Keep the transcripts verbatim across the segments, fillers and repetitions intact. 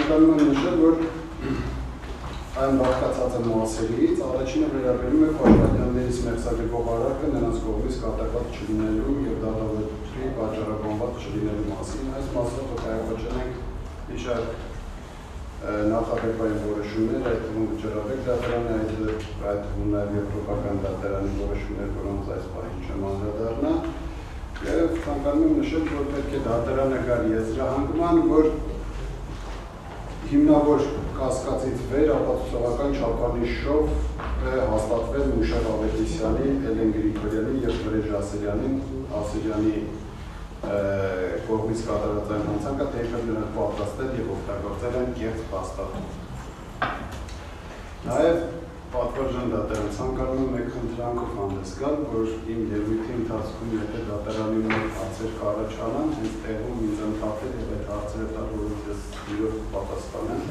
ցանկանում եմ նշել, որ այն բաղկացած է մասերից, առաջինը վերաբերում է պաշտպանյաններից մերձագրվող արարքը նրանց կողմից կատարված չլինելու և դատավարի պատճառաբանված չլինելու մասին։ Այս մասով կայավաճել ենք մի շարք նախադեպային որոշումներ, այդ թվում վճռաբեկ դատարանի, այդ թվում նաև եվրոպական դատարանի որոշումներ, որոնց այս պահին չեմ անդրադառնա, և ցանկանում եմ նշել, որ պետք է դատարանը գար եզրահանգման, որ հիմնավոր կասկածից վեր ապացուցողական չափանիշով հաստատվել Մուշեղ Ավետիսյանի, Էլեն Գրիգորյանի և Վրեժ Ասիրյանի կողմից կատարված այն հանցանքը, թե իբր նրանք պատրաստել և օգտագործել են կեղծ փաստաթուղթ։ Նաև պատվարժան դատարան ցանկանում եմ մեկ խնդրանքով հանդես գալ, որ իմ ելույթի ընթացքում եթե դատարանի մոտ հարցեր կառաջանան, հենց տեղում ինձ ընդհատել և այդ հարցերը տալ, որոնց ես իրոք պատասխանեմ։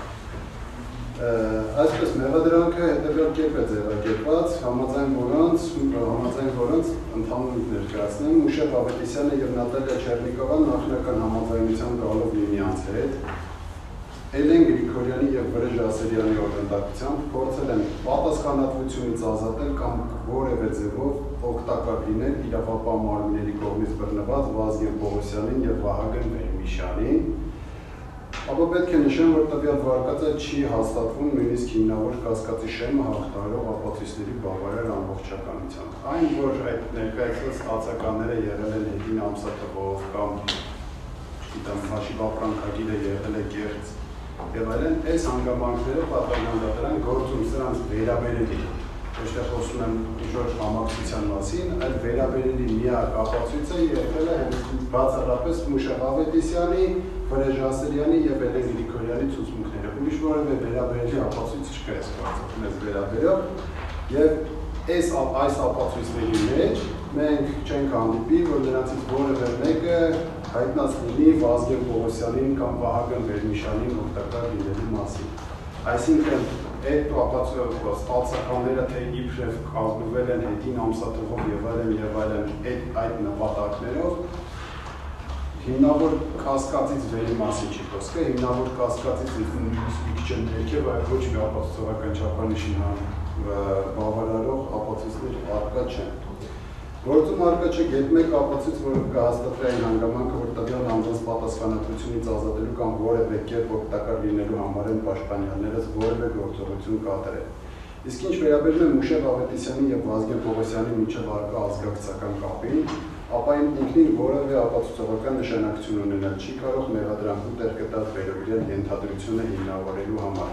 Այսպես մեղադրանքը հետևյալ կերպ է ձևակերպված, համաձայն որոնց, համաձայն որոնց ընդհանուր ներկայացնեմ, Մուշեղ Ավետիսյանը և Նատալիա Չեռնիկովան նախնական համաձայնության գալով միմյանց հետ, Էլեն Գրիգորյանի և Վրեժ Ասիրյանի օժանդակությամբ փորձել են պատասխանատվությունից ազատել կամ որևէ ձևով օգտակար լինել իրավապահ մարմինների կողմից բռնված Վազգեն Պողոսյանին և Վահագն Վերմիշյանին, ապա պետք է նշեմ, որ տվյալ վարկածը չի հաստատվում նույնիսկ հիմնավոր կասկածի շեմը հաղթահարող ապացույցների բավարար ամբողջականությամբ։ Այն, որ այդ ներկայացված ստացականները եղել են հետին ամսաթվով կամ չգիտեմ, հաշիվապրանքագիրը եղել է կեղծ եւ այլն, այս հանգամանքները պատասխան դատարան գործում սրանց վերաբերելի, ոչ թե խոսում եմ ինչ-որ համակցության մասին, այլ վերաբերելի միակ ապացույցը եղել է բացառապես Մուշեղ Ավետիսյանի, Վրեժ Ասիրյանի և Էլեն Գրիգորյանի ցուցմունքները, ուրիշ որևէ վերաբերելի ապացույց չկա այս կարծիքով մեզ վերաբերող, և այս ապացույցների մեջ մենք չենք հանդիպի, որ նրանցից որևէ մեկը հայտնած լինի Վազգեն Պողոսյանին կամ Վահագն Վերմիշյանին օգտակար լինելու մասին։ Այսինքն, այդ ստացականները թե իբրև կազմվել են հետին ամսաթվով և այլն և այլն այդ նպատակներով, հիմնավոր կասկածից վերի մասին չի խոսքը, հիմնավոր կասկածից մի քիչ ներքև, այլ ոչ մի ապացուցողական չափանիշի բավարարող ապացույցներ առկա չեն։ Գործում առկա չէ գեթ մեկ ապացույց, որը կհաստատվի այն հանգամանքը, որ տվյալ անձանց պատասխանատվությունից ազատելու կամ որևէ կերպ օգտակար լինելու համար են պաշտպանյաններս որևէ գործողություն կատարել։ Իսկ ինչ վերաբերում է Մուշեղ Ավետիսյանի և Վազգեն Պողոսյանի միջև առկա ազգակցական կապին, ապա ինքնին որևէ ապացուցողական նշանակություն ունենալ չի կարող մեղադրանքում տեղ գտած վերաբերյալ ենթադրությունը հիմնավորելու համար։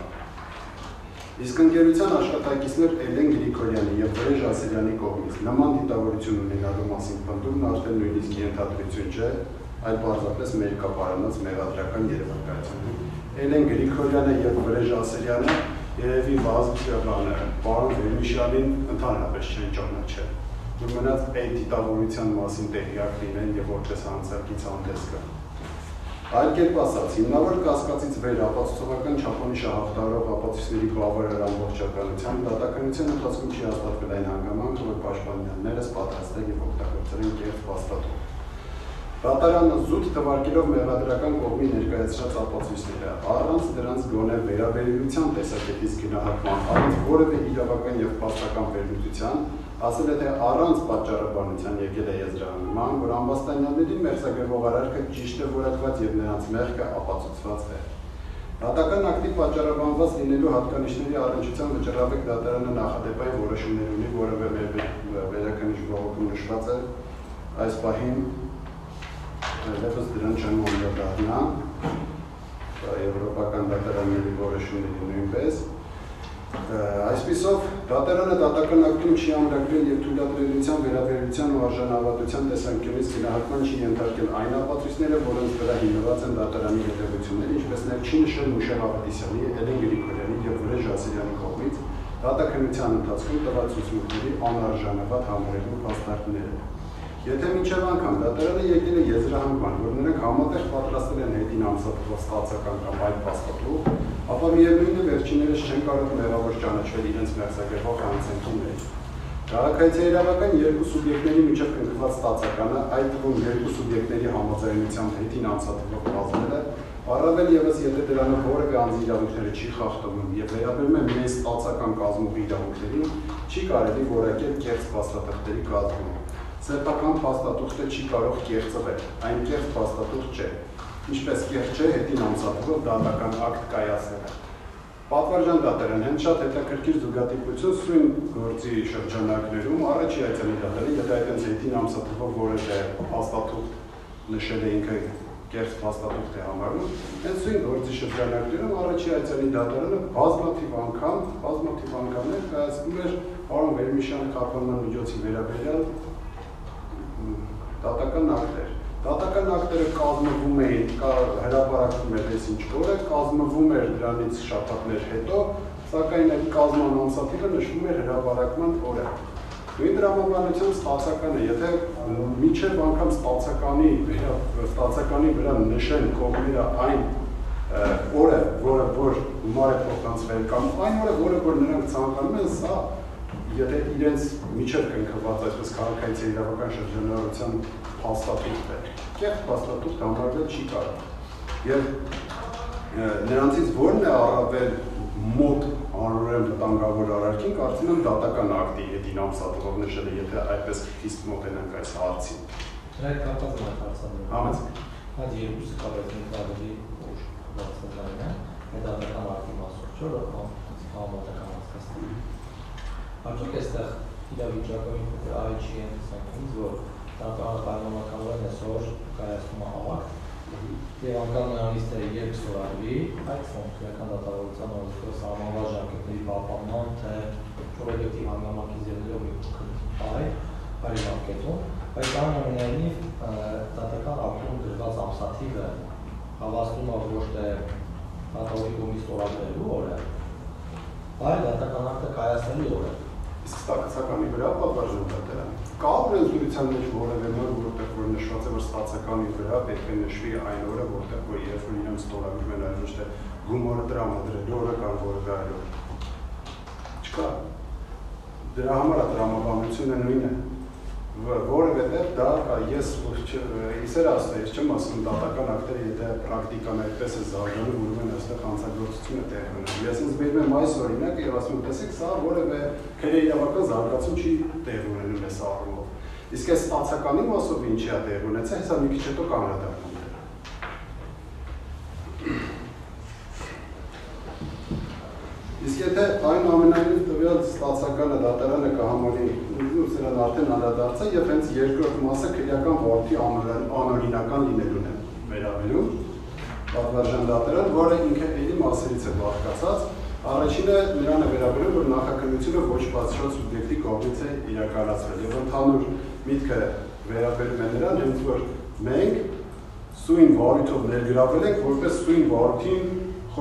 Իսկ ընկերության աշխատակիցներ Էլեն Գրիգորյանի և Վրեժ Ասիրյանի կողմից նման դիտավորություն ունենալու մասին պնդումն արդեն նույնիսկ ենթադրություն չէ, այլ պարզապես մերկապարանած մեղադրական երևակայություն։ Էլեն Գրիգորյանը և Վրեժ Ասիրյանը երևի Վազգեն պարոն Վերմիշյանին ընդհանրապես չեն ճանաչել, որ մնաց այդ դիտավորության մասին տեղյակ լինեն և որպես հանցակից հանդես գան։ Այլ կերպ ասած, հիմնավոր կասկածից վեր ապացուցողական չափանիշը հաղթահարող ապացույցների բավարար ամբողջականությամբ դատականության ընթացքում չի հաստատվել այն հանգամանքը, որ պաշտպանյաններս պատրաստել և օգտագործել են կեղծ փաստաթուղթ։ Դատարանը զուտ թվարկելով մեղադրական կողմի ներկայացրած ապացույցները, առանց դրանց գոնե վերաբերելիության տեսակետից գնահատման, առանց որևէ իրավական և փաստական վերլուծության, ասել է, թե առանց պատճառաբանության եկել է եզրահանգման, որ ամբաստանյանների մերձագրվող արարքը ճիշտ է որակված և նրանց մեղքը ապացուցված է։ Դատական ակտի պատճառաբանված լինելու հատկանիշների առնչությամբ վճռաբեկ դատարանը նախադեպային որոշումներ ունի, որևէ վերաքննիչ բողոքում նշված է այս պահին դեպս դրան չեմ անդրադառնա, եվրոպական դատարանների որոշումների նույնպես։ Այսպիսով, դատարանը դատական ակտում չի ամրագրել և թույլատրելիության վերաբերության ու արժանավատության տեսանկյունից գնահատման չի ենթարկել այն ապացույցները, որոնց վրա հիմնված են դատարանի հետևությունները, ինչպես նաև չի նշել Մուշեղ Ավետիսյանի, Էլեն Գրիգորյանի և Վրեժ Ասիրյանի կողմից դատականության ընթացքում տված ցուցմունքների անարժանավատ համարելու փաստարկները։ Եթե մինչև անգամ դատարանը եկել է եզրահանգման, որ նրանք համատեղ պատրաստել են հետին ամսաթվով ստացական կամ այլ փաստաթուղթ, ապա միևնույն է վերջիններս չեն կարող մեղավոր ճանաչվել իրենց մերձագրվող հանցանքի մեջ։ Քաղաքացիական երկու սուբյեկտների միջև կնքված ստացականը, այդ թվում երկու սուբյեկտների համաձայնությամբ հետին ամսաթվով կազմելը, Առավել ևս եթե դրանով որևէ անձի իրավունքները չի խախտում եւ վերաբերում է մեծ ստացական կազմող իրավունքներին, չի կարելի որակել կեղծ փաստաթղթերի կազմում։ Սեփական փաստաթուղթը չի կարող կեղծվել, այն կեղծ փաստաթուղթ չէ, ինչպես կեղծ չէ հետին ամսաթվով դատական ակտ կայացնելը։ Պատվարժան դատերն հենց շատ հետաքրքիր զուգադիպություն սույն գործի շրջանակներում առաջի այցանի դատերը, եթե այդպես հետին ամսաթվով որևէ փաստաթուղթ նշել է ինքը կեղծ փաստաթուղթ է համարում, հենց սույն գործի շրջանակներում առաջի այցանի դատարանը բազմաթիվ անգամ, բազմաթիվ անգամներ կայացնում էր պարոն Վերմիշյանի խափանման միջոցի վերաբերյալ դատական ակտեր։ Դատական ակտերը կազմվում էին, հրապարակվում էր այս ինչ օրը, կազմվում էր դրանից շաբաթներ հետո, սակայն այդ կազման ամսաթիվը նշվում էր հրապարակման օրը։ Նույն տրամաբանության ստացական է, եթե մինչև անգամ ստացականի ստացականի վրա նշեն կողմերը այն օրը, որը որ գումար է փոխանցվել կամ այն օրը, որը որ նրանք ցանկանում են, սա եթե իրենց միջև կնքված այսպես քաղաքացի իրավական շրջանառության փաստաթուղթ է, կեղծ փաստաթուղթ համարվել չի կարող։ Եվ նրանցից որն է առավել մոտ անորեն վտանգավոր արարքին, կարծում եմ դատական ակտի հետին ամսաթվով նշել է, եթե այդպես խիստ մոտենանք այս հարցին։ Այդ կապված է հարցադրում։ Համաձայն։ Այդ երկուսը կապված են ավելի ուշ հարցադրումն է, այդ դատական ակտի մասով չէ, որ համապատասխան հասկացնի։ Արդյոք այստեղ իրավիճակային այլ չի են սակից, որ կանոնականորեն այսօր կայացնում է ակտ, եւ անգամ նրանից թե երբ ստորագրվի, այդ ֆունկցիական դատավորության օրենսգիր սահմանված ժամկետների պահպանման, թե օբյեկտիվ հանգամանքից ելնելով մի փոքր այլ այլ ժամկետում, բայց այնուամենայնիվ դատական ակտում գրված ամսաթիվը հավաստում է ոչ թե դատավորի կողմից ստորագրելու օրը, այլ դատական ակտը կայացնելու օրը։ Իսկ ստացականի վրա պատվարժան դատարան։ Կա օրենսդրության մեջ որևէ նոր, որտեղ որ նշված է, որ ստացականի վրա պետք է նշվի այն օրը, որտեղ որ երբ որ իրենց ստորագրում են, այլ ոչ թե գումարը տրամադրելու օրը կամ որևէ այլ օր։ Չկա։ Դրա համար է տրամաբանությունը նույնը, որովհետև դա ես իսեր ասել, ես չեմ ասում դատական ակտերը, եթե պրակտիկան այդպես է զարգանում, ուրեմն այստեղ հանցագործությունը տեղ ունի։ Ես ինձ բերում եմ այս օրինակը եւ ասում եմ, տեսեք, սա որևէ քրեիրավական զարգացում չի տեղ ունենում այս առումով։ Իսկ այս ստացականի մասով ինչի է տեղ ունեցել, հեսա մի քիչ հետո կանրադառնում։ Իսկ եթե այնուամենայնիվ տվյալ ստացականը դատարանը կհամարի, սրան արդեն անդրադարձա եւ հենց երկրորդ մասը քրեական վարույթի անօրինական լինելուն է վերաբերում պատվարժան դատարան, որը ինքը էլի մասերից է բաղկացած, առաջինը նրան է վերաբերում, որ նախաքննությունը ոչ բացառած սուբյեկտի կողմից է իրականացվել եւ ընդհանուր միտքը վերաբերում է նրան, հենց որ մենք սույն վարույթով ներգրավել ենք որպես սույն վարույթին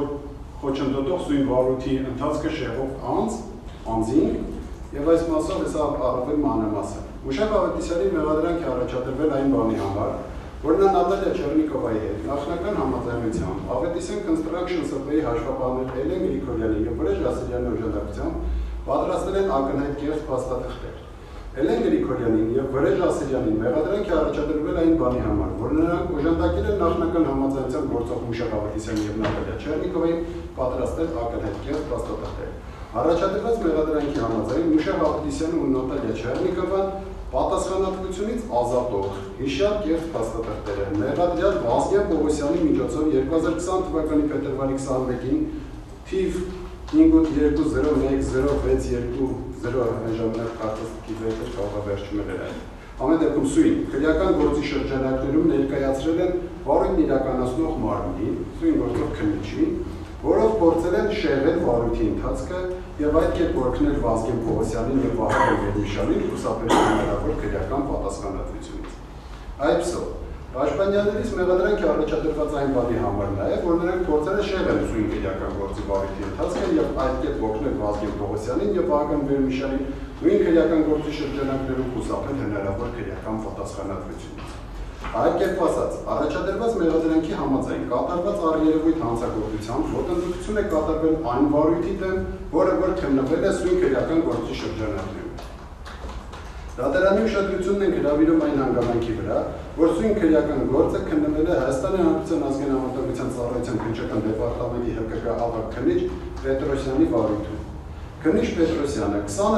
խոչընդոտող սույն վարույթի ընթացքը շեղող անձ, անձին եւ այս մասով հեսա առավել մանրամասը։ Մուշակ Ավետիսյանի մեղադրանք է առաջադրվել այն բանի համար, որ նա Նատալիա Չեռնիկովայի հետ նախնական համաձայնությամբ Ավետիսյան Construction ՍՊ-ի հաշվապահներ Էլեն Գրիգորյանի եւ Վրեժ Ասելյանի օժանդակությամբ պատրաստել են ակնհայտ կեղծ փաստաթղթեր։ Էլեն Գրիգորյանին եւ Վրեժ Ասելյանին մեղադրանք է առաջադրվել այն բանի համար, որ նրանք օժանդակել են նախնական համաձայնությամբ գործող Մուշակ Ավետիսյանի եւ Նատալիա Չեռնիկովայի պատրաստել ակնհայտ կեղծ փաստաթղթեր։ Առաջադրված մեղադրանքի համաձայն Մուշակ Ավետիսյանը ու Նատալիա Չեռնիկովան պատասխանատվությունից ազատող հիշյալ կեղծ փաստաթղթերը մեղադրյալ Վազգեն Պողոսյանի միջոցով երկու հազար քսան թվականի փետրվարի քսանմեկին թիվ հինգ ութ երկու զրո մեկ զրո վեց երկու զրո ժամանակ քարտեզի վեպը կարող է վերջում էր այն։ Ամեն դեպքում սույն քրեական գործի շրջանակներում ներկայացրել են վարույթն իրականացնող մարմնին, սույն գործով քննիչին, որով փորձել են շեղել վարույթի ընթացքը եւ այդ կերպ օրհնել Վազգեն Պողոսյանին եւ Վահագն Վերմիշյանին խուսափելու հնարավոր քրեական պատասխանատվությունից։ Այդպիսով, Պաշտպանյալներից մեղադրանք է առաջադրված այն բանի համար նաեւ, որ նրանք փորձել են շեղել սույն քրեական գործի վարույթի ընթացքը եւ այդ կերպ օրհնել Վազգեն Պողոսյանին եւ Վահագն Վերմիշյանին նույն քրեական գործի շրջանակներում խուսափել հնարավոր քրեական պատասխանատվությունից։ Այդ կերպ ասած, առաջադրված մեղադրանքի համաձայն կատարված առերևույթ հանցագործությամբ ոտնտություն է կատարվել այն վարույթի դեմ, որը որ քննվել է սույն քրեական գործի շրջանակներում։ Դատարանի ուշադրությունն ենք հրավիրում այն հանգամանքի վրա, որ սույն քրեական գործը քննվել է Հայաստանի Հանրապետության ազգային համարտադրության ծառայության քննչական դեպարտամենտի Հ Կ Գ ավագ քննիչ Պետրոսյանի վարույթում։ Քննիչ Պետրոսյանը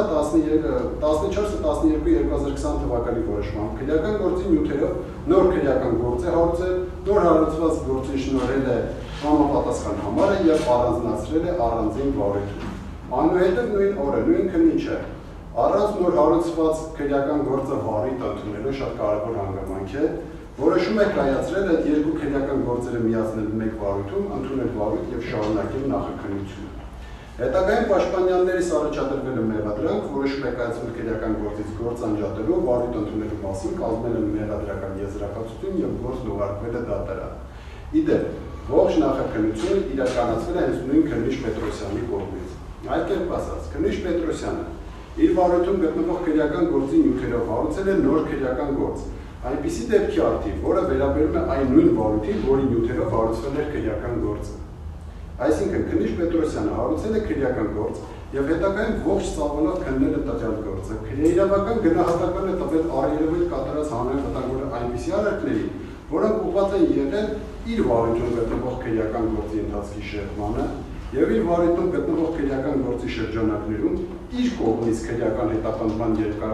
տասնչորսը տասներկու երկու հազար քսան թվականի որոշմամբ քրեական գործի նյութերով նոր քրեական գործ է հարուցել, նոր հարուցված գործին շնորհել է համապատասխան համարը եւ առանձնացրել է առանձին վարույթում։ Այնուհետև նույն օրը նույն քննիչը առանց նոր հարուցված քրեական գործը վարույթ ընդունելու շատ կարևոր հանգամանք է, որոշում է կայացրել այդ երկու քրեական գործերը միացնել մեկ վարույթում, ընդունել վարույթ եւ շարունակել նախաքննությունը։ Հետագայում պաշտպանյաններից առաջադրվել է մեղադրանք, որոշում է կայացվել քրեական գործից գործ անջատելու, վարույթ ընդունելու մասին կազմել են մեղադրական եզրակացություն եւ գործն ուղարկվել է դատարան։ Ի դեպ, ողջ նախաքննությունը իրականացվել է հենց նույն քննիչ Պետրոսյանի կողմից։ Այլ կերպ ասած, քննիչ Պետրոսյանը իր վարույթում գտնվող քրեական գործի նյութերով հարուցել է նոր քրեական գործ, այնպիսի դեպքի արդիվ, որը վերաբերում է այն նույն վարույթին, որի նյութերով հարուցվել էր քրեական գործը։ Այսինքն քննիչ Պետրոսյանը հարուցել է քրեական գործ եւ հետագայում ողջ ծավալով քննել է տվյալ գործը։ Քրեիրավական գնահատական է տվել առերևույթ կատարած հանրային վտանգավորը այնպիսի արարքների, որոնք ուղղված են եղել իր վարույթում գտնվող քրեական գործի ընթացքի շեղմանը եւ իր վարույթում գտնվող քրեական գործի շրջանակներում իր կողմից քրեական հետապնդման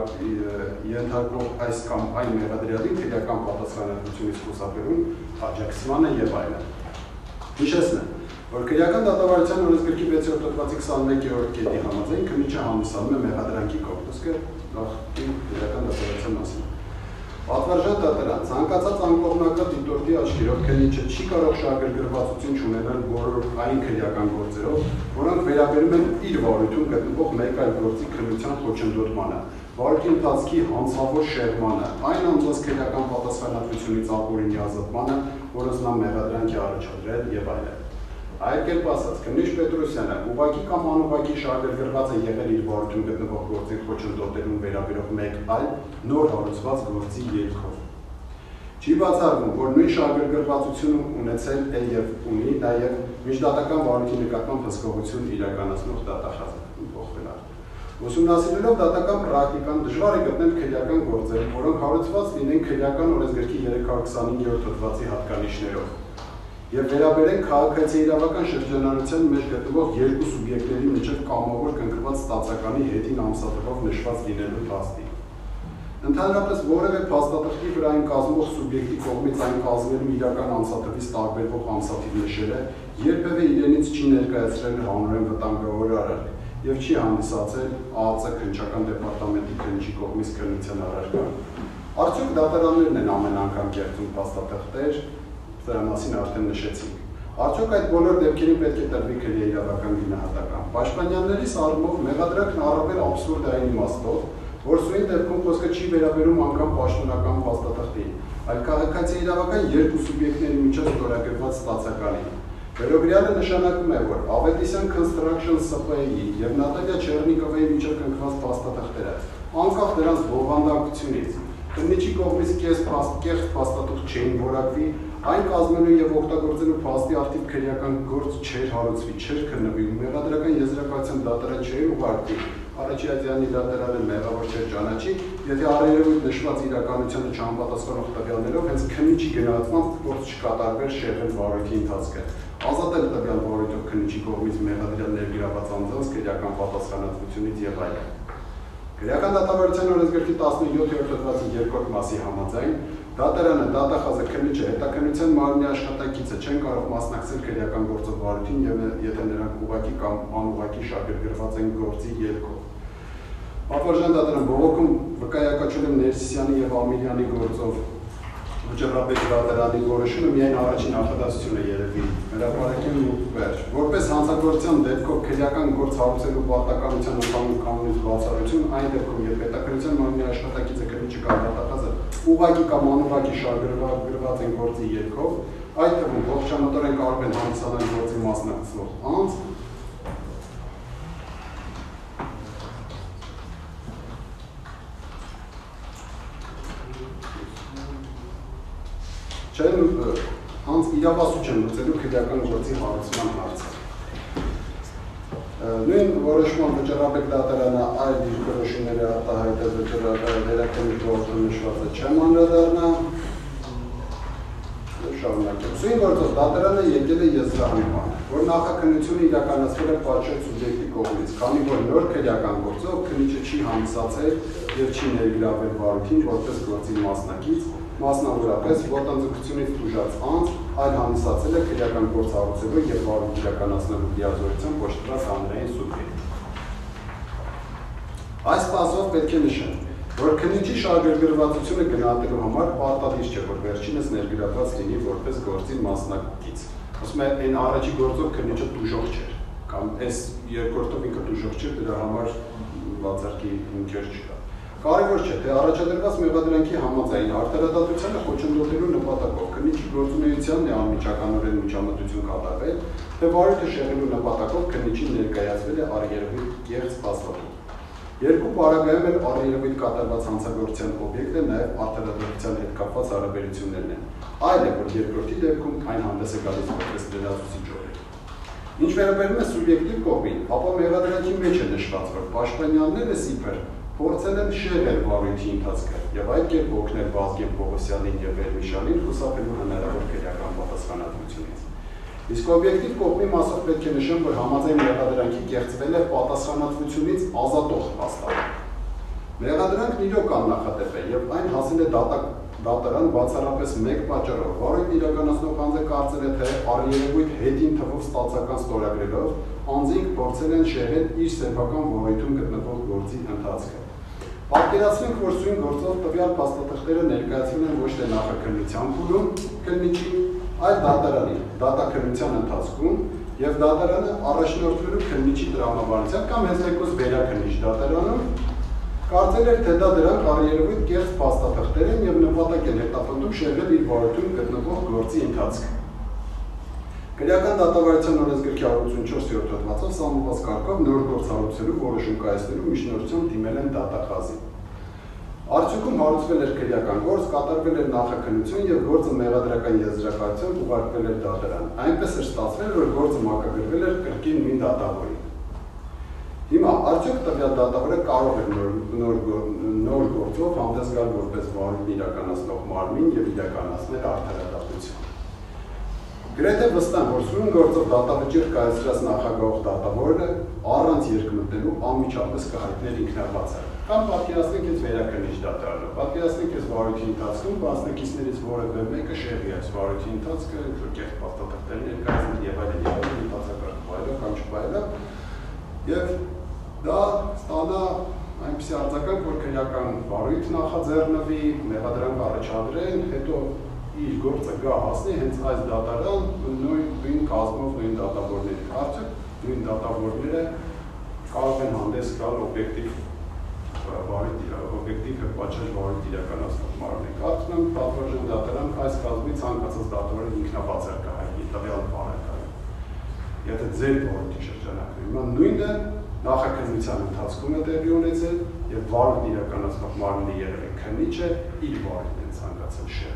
ենթարկվող այս կամ այն մեղադրյալին քրեական պատասխանատվությունից խուսափելուն աջակցմանը եւ այլն։ Հիշեցնեմ, որ քրեական դատավարության օրենսգրքի վեցերորդ հոդվածի քսանմեկերորդ կետի համաձայն քննիչը հանդիսանում է մեղադրանքի կողմը նախկին քրեական դատավարության մասին։ Պատվարժան դատարան ցանկացած անկողմնակալ դիտորդի աչքերով քննիչը չի կարող շահագրգռվածություն չունենալ բոլոր այն քրեական գործերով, որոնք վերաբերում են իր վարույթում գտնվող մեկ այլ գործի քննության խոչընդոտմանը, վարույթի ընթացքի հանցավոր շեղմանը, այն անձանց քրեական պատասխանատվությունից ապօրինի ազատմանը, որոնց նա մեղադրանք է առաջադրել եւ այլն։ Այլ կերպ ասած, քննիչ Պետրոսյանը ուղղակի կամ անուղղակի շահագրգռված է եղել իր վարույթում գտնվող գործի խոչընդոտելուն վերաբերող մեկ այլ նոր հարուցված գործի ելքով։ Չի բացառվում, որ նույն շահագրգռվածությունը ունեցել է եւ ունի նաեւ միջդատական վարույթի նկատմամբ հսկողություն իրականացնող դատախազը։ Ուսումնասիրելով դատական պրակտիկան դժվար է գտնել քրեական գործեր, որոնք հարուցված լինեն քրեական օրենսգրքի երեք հարյուր քսանհինգերորդ հոդվածի հատկանիշներով եւ վերաբերեն քաղաքացիական շրջանառության մեջ գտնվող երկու սուբյեկտների միջև կամավոր կնքված ստացականի հետին ամսաթվով նշված լինելու փաստի։ Ընդհանրապես որևէ փաստաթղթի վրա այն կազմող սուբյեկտի կողմից այն կազմելու իրական ամսաթվից տարբերվող ամսաթիվ նշելը երբևէ իրենից չի ներկայացրել հանրային վտանգավոր արարք եւ չի հանդիսացել Ա Ծ քննչական դեպարտամենտի քննչի կողմից քննության առարկան։ Արդյոք դատարաններն են ամեն անգամ կերտում փաստաթղթեր, դրա մասին արդեն նշեցինք։ Արդյոք այդ բոլոր դեպքերին պետք է տրվի քրեիրավական գնահատական։ Պաշտպանյաններիս առումով մեղադրանքն առավել աբսուրդ է այն իմաստով, որ սույն դեպքում խոսքը չի վերաբերում անգամ պաշտոնական փաստաթղթին, այլ քաղաքացիական երկու սուբյեկտների միջև ստորագրված ստացականին։ Վերագրյալը նշանակում է, որ Ավետիսյան Construction S P E-ի եւ Նատալիա Չեռնիկովայի միջև կնքված փաստաթղթերը, անկախ դրանց բովանդակությունից, քննիչի կողմից կես կեղծ փաստաթուղթ չէին որակվի, այն կազմելու եւ օգտագործելու փաստի արդիվ քրեական գործ չէր հարուցվի, չէր քննվի, մեղադրական եզրակացության դատարան չէր ուղարկվի, Արաչյանի դատարանը մեղավոր չէր ճանաչի, եթե առերևույթ նշված իրականությանը չհամապատասխանող տվյալներով հենց քննիչի գնահատմամբ գործ չկատարվեր շեղել վարույթի ընթացքը, ազատել տվյալ վարույթով քննիչի կողմից մեղադրյալ ներգրավված անձանց քրեական պատասխանատվությունից եւ այլն։ Քրեական դատավարության օրենսգրքի տասնյոթերորդ հոդվածի երկրորդ մասի համաձայն դատարանը, դատախազը, քննիչը, հետաքննության մարմնի աշխատակիցը չեն կարող մասնակցել քրեական գործով վարույթին եւ եթե նրանք ուղղակի կամ անուղղակի շահագրգռված են գործի ելքով։ Պատվարժան դատարան բողոքում վկայակաչում եմ Ներսիսյանի եւ Ամիրյանի գործով Վճռապետ դատարանի որոշումը միայն առաջին նախադասություն է երևի, հրապարակել ու վերջ։ Որպես հանցագործության դեպքով քրեական գործ հարուցելու պարտականության ընդհանուր կանոնից բացառություն, այն դեպքում, երբ հետաքննության մարմնի աշխատակիցը քննիչը կամ դատախազը ուղղակի կամ անուղղակի շահագրգռված են գործի ելքով, այդ թվում ողջամտորեն կարող են հանդիսանալ գործի մասնակցող անձ, չեն հանց իրավասու չեն լուծելու քրեական գործի հարուցման հարցը։ Նույն որոշման վճռաբեկ դատարանը այլ դիրքորոշումների արտահայտել վերաքննիչ գործում նշվածը չեմ անդրադառնա։ Շարունակեմ։ Սույն գործով դատարանը եկել է եզրահանգման, որ նախաքննությունը իրականացվել է պատշաճ սուբյեկտի կողմից, քանի որ նոր քրեական գործով քննիչը չի հանդիսացել և չի ներգրավել վարույթին որպես գործի մասնակից, մասնավորապես ոտնձգությունից տուժած անձ, այլ հանդիսացել է քրեական գործ հարուցելու և վարույթ իրականացնելու լիազորության կոչված հանրային սուբյեկտ։ Այս պասով պետք է նշել, որ քննիչի շահագրգռվածությունը գնահատելու համար պարտադիր չէ, որ վերջինս ներգրավված լինի որպես գործի մասնակից։ Ասում է, այն առաջի գործով քննիչը տուժող չէր, կամ այս երկրորդով ինքը տուժող չէր, դրա համար բացարկի հիմքեր չկա։ Կարևոր չէ, թե առաջադրված մեղադրանքի համաձայն արդարադատությանը խոչընդոտելու նպատակով քննիչի գործունեությանն է անմիջականորեն միջամտություն կատարվել, թե վարույթը շեղելու նպատակով քննիչին ներկայացվել է առերևույթ կեղծ փաստաթուղթ։ Երկու պարագայում էլ առերևույթ կատարված հանցագործության օբյեկտը նաև արդարադատության հետ կապված հարաբերություններն են, այլ է, որ երկրորդի դեպքում այն հանդես է գալիս որպես լրացուցիչ օրենք։ Ինչ վերաբերում է սուբյեկտիվ կողմին, ապա մեղադրանքի մեջ է նշված, որ պաշտպանյանները սիփր փորձել են շեղել վարույթի ընթացքը և այդ կերպ օգնել Վազգեն Պողոսյանին և Վերմիշյանին խուսափելու հնարավոր քրեական պատասխանատվությունից։ Իսկ օբյեկտիվ կողմի մասով պետք է նշեմ, որ համաձայն մեղադրանքի կեղծվել է պատասխանատվությունից ազատող փաստաթուղթ։ Մեղադրանքն իրոք աննախադեպ է և այն հասել է դատարան բացառապես մեկ պատճառով, վարույթն իրականացնող անձը կարծել է, թե առերևույթ հետին թվով ստացական ստորագրելով անձինք փորձել են շեղել իր սեփական վարույթում գտնվող գործի ընթացքը։ Պատկերացնենք, որ սույն գործով տվյալ փաստաթղթերը ներկայացվել են ոչ թե նախաքննության փուլում քննիչի, այլ դատարանի, դատաքննության ընթացքում և դատարանը առաջնորդվելու քննիչի տրամաբանությամբ կամ հենց եկոս վերաքննիչ դատարանում կարծել էր, թե դա դրանք առերևույթ կեղծ փաստաթղթեր են և նպատակ են հետապնդում շեղել իր վարույթում գտնվող գործի ընթացքը։ Քրեական դատավարության օրենսգրքի հարյուր ութսունչորս հոդվածով սահմանված կարգով նոր գործ հարուցելու որոշում կայացնելու միջնորդությամբ դիմել են դատախազին։ Արդյունքում հարուցվել էր քրեական գործ, կատարվել էր նախաքննություն և գործը մեղադրական եզրակացությամբ ուղարկվել էր դատարան։ Այնպես էր ստացվել, որ գործը մակագրվել էր կրկին նույն դատավորին։ Հիմա արդյոք տվյալ դատավորը կարող է նոր գործով հանդես գալ որպես վարույթն իրականացնող մարմին և իրականացնել արդարադատություն։ Գրեթե վստահ, որ սույն գործով դատավճիռ կայացրած նախագահող դատավորը առանց երկմտնելու անմիջապես կհայտներ ինքնաբացառ։ Կամ պատկերացնենք ես վերաքննիչ դատարանը, պատկերացնենք ես վարույթի ընթացքում մասնակիցներից որևէ մեկը շեղի այս վարույթի ընթացքը, ինչ-որ կեղծ փաստաթղթեր ներկայացնել և այլն և այլն ընթացակարգ վայրով կամ չվայրով, և դա ստանա այնպիսի արձագանք, որ քրեական վարույթ նախաձեռնվի, մեղադրանք առաջադրեն, հետո իր գործը գա հասնի հենց այս դատարան նույն կազմով նույն դատավորների։ Արդյոք նույն դատավորները կարող են հանդես գալ օբյեկտիվ օբյեկտիվ պատշաճ վարույթ իրականացնող մարմին։ Կարծում եմ պատվարժան դատարան այս կազմի ցանկացած դատավորը ինքնաբացառ կհայտնի տվյալ բանակարան։ Եթե ձեր վարույթի շրջանակներում հիմա նույնը նախաքննության ընթացքում է տեղի ունեցել և վարույթ իրականացնող մարմինը եղել է քննիչը, իր վարույթն են ցանկացել շեղել։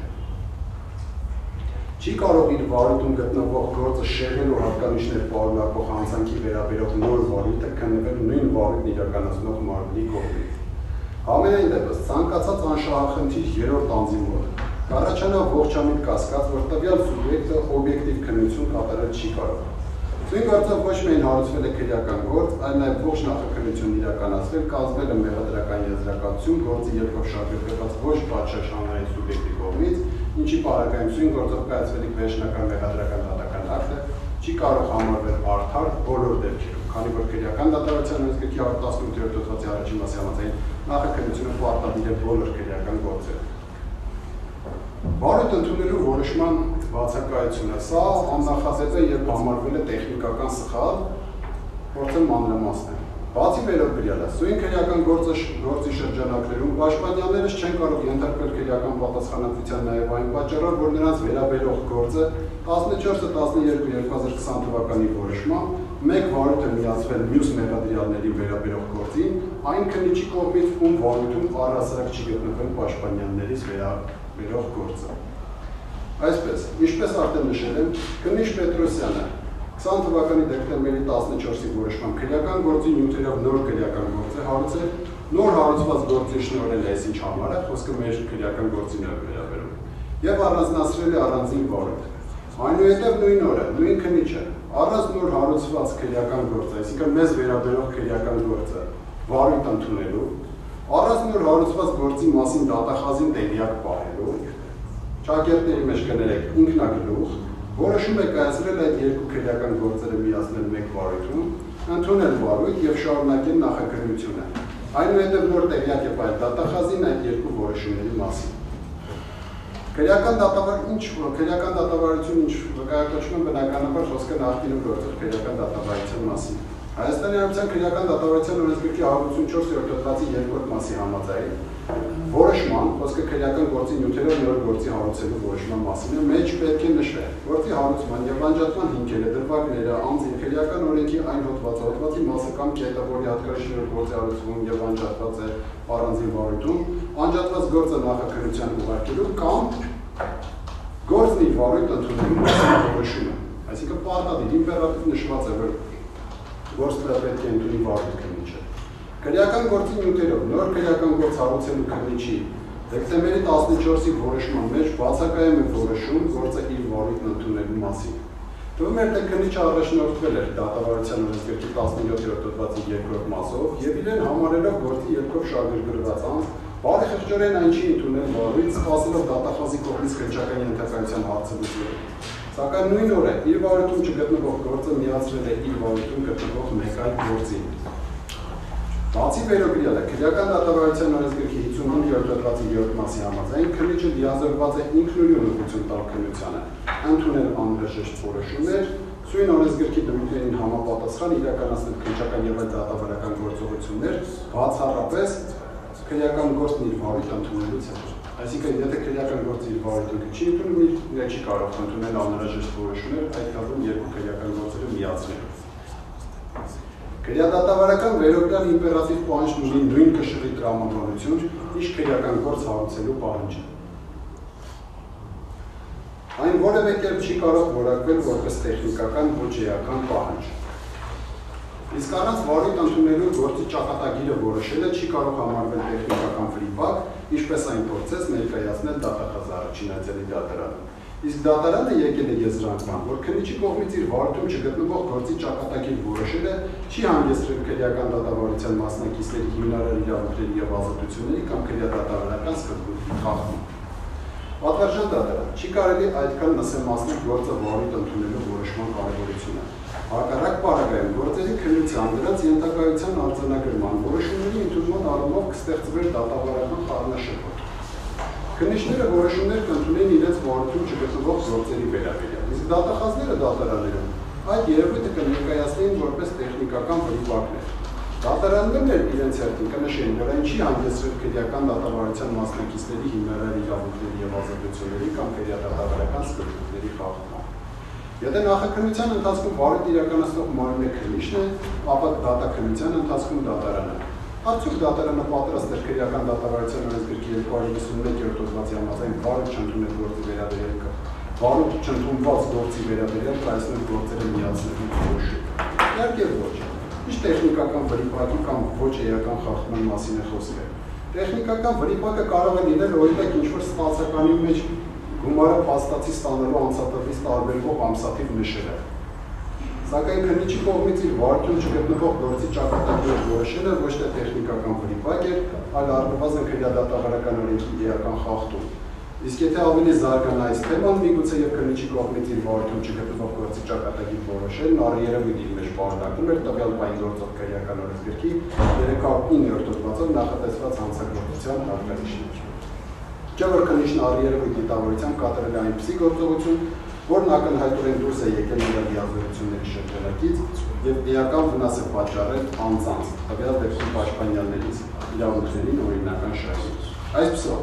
Չի կարող իր վարույթում գտնվող գործը շեղելու հատկանիշներ պարունակող հանցանքի վերաբերող նոր վարույթը քննվել նույն վարույթն իրականացնող մարմնի կողմից։ Համենայն դեպս ցանկացած անշահախնդիր երրորդ անձի մոտ կառաջանա ողջամիտ կասկած, որ տվյալ սուբյեկտը օբյեկտիվ քննություն կատարել չի կարող։ Սույն գործով ոչ միայն հարուցվել է քրեական գործ, այլ նաև ողջ նախաքննությունն իրականացվել, կազմվել է մեղադրական եզրակացություն գործի երկրորդ շահագրգռված ոչ պատշաճ հանրային սուբյեկտի կողմից, ինչի պարագայում սույն գործով կայացվելիք վերջնական մեղադրական դատական ակտը չի կարող համարվել արդար բոլոր դեպքերում, քանի որ քրեական դատավարության օրենսգրքի հարյուր տասնութ հոդվածի առաջին մասի համաձայն նախաքննությունը պարտադիր է բոլոր քրեական գործերում։ Վարույթ ընդունելու որոշման բացակայությունը, սա աննախադեպ է և համարվել է տեխնիկական սխալ, փորձեմ մանրամասնել։ Բացի վերաբերյալը, սույն քրեական գործի շրջանակներում պաշտպանյաններս չեն կարող ենթարկվել քրեական պատասխանատվության նաև այն պատճառով, որ նրանց վերաբերող գործը տասնչորսը տասներկու երկու հազար քսան թվականի որոշմամբ մեկ վարույթը միացվել մյուս մեղադրյալների վերաբերող գործին, այն քննիչի կողմից, ում վարույթում առհասարակ չի գտնվել պաշտպանյաններից վերաբերող գործը։ Այսպես, ինչպես արդեն նշել եմ, քննիչ Պետրոսյանը քսան թվականի դեկտեմբերի տասնչորսի որոշմամբ քրեական գործի նյութերով նոր քրեական գործ է հարուցել, նոր հարուցված գործի շնորհել է այս ինչ համար է, խոսքը մեր քրեական գործին է վերաբերում, եւ առանձնացրել է առանձին վարույթ։ Այնուհետև նույն օրը, նույն քննիչը, առանց նոր հարուցված քրեական գործ, այսինքն մեզ վերաբերող քրեական գործը վարույթ ընդունելու, առանց նոր հարուցված գործի մասին դատախազին տեղյակ պահելու, ճակերտների մեջ կներեք ինքնագլուխ, որոշում է կայացրել այդ երկու քրեական գործերը միացնել մեկ վարույթում, ընդունել վարույթ եւ շարունակել նախաքննությունը։ Այնուհետև նոր տեղյակ է պահել դատախազին այդ երկու որոշումների մասին։ Քրեական դատավար ինչ քրեական դատավարություն ինչ վկայակոչում բնականաբար խոսքը նախկինում գործող քրեական դատավարության մասին։ Հայաստանի Հանրապետության քրեական դատավարության օրենսգրքի հարյուր ութսունչորս հոդվածի երկրորդ մասի համաձայն որոշման, խոսքը քրեական գործի նյութերով նոր գործի հարուցելու որոշման մասին է, մեջ պետք է նշվել գործի հարուցման եւ անջատման հիմքերը, դրվագները, անձին, քրեական օրենքի այն հոդվածը, հոդվածի մասը կամ կետը, որի հատկանիշներով գործի հարուցվում եւ անջատված է առանձին վարույթում, անջատված գործը նախաքննության ուղարկելու կամ գործն իր վարույթ ընդունելու մասին որոշումը։ Այսինքն պարտադիր իմպերատիվ նշված է, որ գործը պետք է ընդունի վարույթ քննիչը։ Քրեական գործի նյութերով նոր քրեական գործ հարուցելու քննիչի դեկտեմբերի տասնչորսի որոշման մեջ բացակայում է որոշում գործը իր վարույթն ընդունելու մասին։ Թվում է, թե քննիչը առաջնորդվել էր դատավարության օրենսգրքի տասնյոթերորդ հոդվածի երկրորդ մասով եւ իրեն համարելով գործի երկով շահագրգռված անձ, բարեխղճորեն այն չի ընդունել վարույթ, սպասելով դատախազի կողմից քննչական ենթակայության հարցը։ Սակայն նույն օրը իր վարույթում չգտնվող գործը միացրել է իր վարույթում գտնվող մեկ այլ գործին։ Բացի վերոգրյալը, քրեական դատավարության օրենսգրքի հիսունհինգերորդ հոդվածի երրորդ մասի համաձայն քննիչը դիազորված է ինքնուրույն ուղղություն տալ քննությանը, ընդունել անհրաժեշտ որոշումներ, սույն օրենսգրքի դրույթներին համապատասխան իրականացնել քննչական եւ այլ դատավարական գործողություններ, բացառապես քրեական գործն իր վարույթ ընդունելուց հետո։ Այսինքն, եթե քրեական գործը իր վարույթը չի ընդունում, իր չի կարող ընդունել անհրաժեշտ որոշումներ, այդ կազմում երկու քրեական գործերը միացնելու։ Քրեադատավարական վերօրյալ իմպերատիվ պահանջն ունի նույն կշռի տրամաբանություն, ինչ քրեական գործ հարուցելու պահանջը։ Այն որևէ կերպ չի կարող որակվել որպես տեխնիկական ոչ էական պահանջ։ Իսկ առանց վարույթ ընդունելու գործի ճակատագիրը որոշելը չի կարող համարվել տեխնիկական վրիպակ, ինչպես այն փորձեց ներկայացնել դատախազը առաջին ատյանի դատարանը։ Իսկ դատարանը եկել է եզրանքման, որ քննիչի կողմից իր վարույթում չգտնվող գործի ճակատագիր որոշելը չի հանգեցրել քրեական դատավարության մասնակիցների հիմնարար իրավունքների եւ ազատությունների կամ քրեադատավարական սկզբունքի խախտում։ Պատվարժան դատարան չի կարելի այդքան նսեմացնել գործը վարույթ ընդունելու որոշման կարևորությունը։ Հակառակ պարագայում գործերի քննության դրանց ենթակայության արձանագրման որոշումների ընդունման առումով կստեղծվեր դատավարական խառնաշփոթ։ Քննիչները որոշումներ կընդունեն իրենց վարույթում չգտնվող գործերի վերաբերյալ, իսկ դատախազները դատարաններում այդ երևույթը կներկայացնեին որպես տեխնիկական վրիպակներ։ Դատարաններն էլ իրենց հերթին կնշեին, որ այն չի հանգեցրել քրեական դատավարության մասնակիցների հիմնարար իրավունքների եւ ազատությունների կամ քրեադատավարական սկզբունքների խախտման։ Եթե նախաքննության ընթացքում վարույթ իրականացնող մարմինը քննիչն է, ապա դատաքննության ընթացքում դատարանը։ Արդյոք դատարանը պատրաստ էր քրեական դատավարության օրենսգրքի երկու հարյուր հիսունմեկերորդ հոդվածի համաձայն վարույթ չընդունել գործի վերաբերյալ վարույթ չընդունված գործի վերաբերյալ կայացնել գործերը միացնելու որոշում։ Իհարկե ոչ։ Ինչ տեխնիկական վրիպակի կամ ոչ էական խախտման մասին է խոսքը։ Տեխնիկական վրիպակը կարող է լինել օրինակ ինչ-որ ստացականի մեջ գումարը փաստացի ստանալու անցատվից տարբերվող ամսաթիվ նշելը։ Սակայն քննիչի կողմից իր վարույթում չգտնվող գործի ճակատագիրը որոշելը ոչ թե տեխնիկական վրիպակ էր, այլ առնվազն քրեադատավարական օրենքի էական խախտում։ Իսկ եթե ավելի զարգանա այս թեման, միգուցե եւ քննիչի կողմից իր վարույթում չգտնվող գործի ճակատագիր որոշելն առերևույթ իր մեջ պարունակում էր տվյալ բան գործող քրեական օրենսգրքի երեք հարյուր իններորդ հոդվածով նախատեսված հանցագործության հատկանիշներ։ Չէ՞ որ քննիչն առերևույթ դիտավորությամբ կատարել է այնպիսի գործողություն, որն ակնհայտորեն դուրս է եկել նրա դիազորությունների շրջանակից եւ էական վնաս է պատճառել անձանց, տվյալ դեպքում պաշտպանյալներից իրավունքներին օրինական շահերից։ Այսպիսով,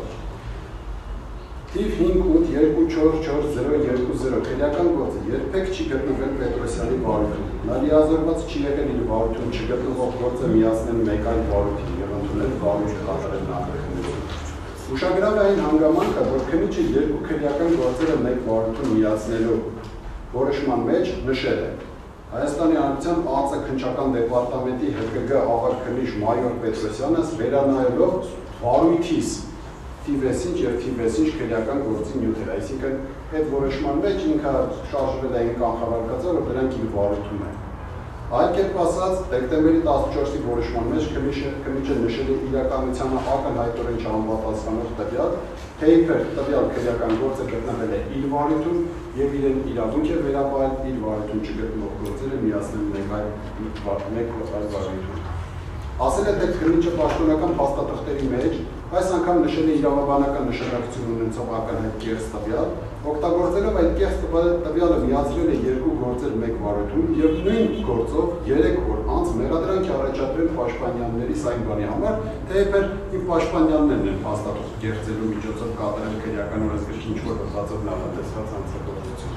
թիվ հինգ ութ երկու չորս չորս զրո երկու զրո քրեական գործը երբեք չի գտնվել Պետրոսյանի վարույթում։ Նա լիազորված չի եղել իր վարույթում չգտնվող գործը միացնել մեկ այլ վարույթի եւ ընդունել վարույթ կատարել նախաքննություն։ Ուշագրավ է այն հանգամանքը, որ քննիչը երկու քրեական գործերը մեկ վարույթում միացնելու որոշման մեջ նշել է, Հայաստանի Հանրապետության ԱԾ քննչական դեպարտամենտի ՀԿԳ ավագ քննիչ մայոր Պետրոսյանը վերանայելով վարույթիս թիվեսինչ և թիվեսինչ քրեական գործի նյութեր, այսինքն այդ որոշման մեջ ինքը շարժվել է այն կանխավարկածը, որ դրանք իր վարույթում են։ Այլ կերպ ասած, դեկտեմբերի տասնչորսի որոշման մեջ քննիչը նշել է իրականությանը ակնհայտորեն չհամապատասխանող տվյալ, թե իբր տվյալ քրեական գործը գտնվել է իր վարույթում և իրեն իրավունք է վերաբերել իր վարույթում չգտնվող գործերը միացնել մեկ այլ վարույթում։ Ասել է, թե քննիչը պաշտոնական փաստաթղթերի մեջ այս անգամ նշել է իրավաբանական նշանակություն ունեցող ակնհայտ կեղծ տվյալ, օգտագործելով այդ կեղծ տվյալը միացրել է երկու գործեր մեկ վարույթում և նույն գործով երեք օր անց մեղադրանք է առաջադրել Պաշտպանյանների այն բանի համար, թե իբր իմ պաշտպանյաններն են փաստաթուղթ կեղծելու միջոցով կատարել քրեական օրենսգրքի ինչ-որ հստացով նախատեսված հանցագործություն։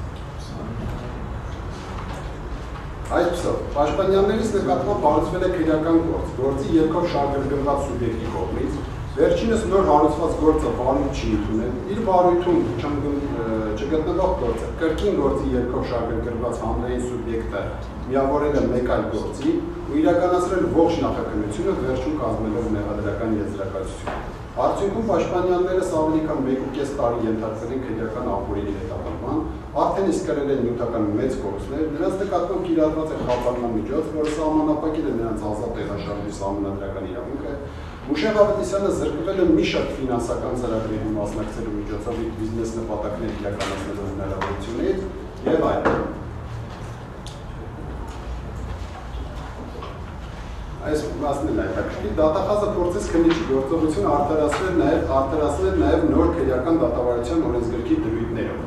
Այսպիսով, պաշտպանյաններից նկատմամբ հարուցվել է քրեական գործ, գործի երկով շարժագրված սուբյեկտի կողմից, վերջինս նոր հարուցված գործը վարույթ չի ընդունել, իր վարույթում չգտնվող գործը կրկին գործի երկով շարժագրված հանրային սուբյեկտը միավորել է մեկ այլ գործի ու իրականացրել ողջ նախաքննությունը վերջում կազմելով մեղադրական եզրակացություն։ Արդյունքում պաշտպանյաններս ավելի քան մեկուկես տարի ենթարկվել են քրեական ապօրինի հետապնդման, արդեն իսկ կրել են նյութական մեծ կորուստներ, նրանց նկատմամբ կիրառված է խափանման միջոց, որը սահմանափակել է նրանց ազատ տեղաշարժի սահմանադրական իրավունքը, Մուշեղ Ավետիսյանը զրկվել է մի շարք ֆինանսական ծրագրերի մասնակցելու միջոցով իր բիզնես նպատակներ իրականացնելու հնարավորությունից և այլն։ Այս մասն էլ հետաքրքիր, դատախազը փորձեց քննիչի գործողությունը արդարացնել նաև նոր քրեական դատավարության օրենսգրքի դրույթներով։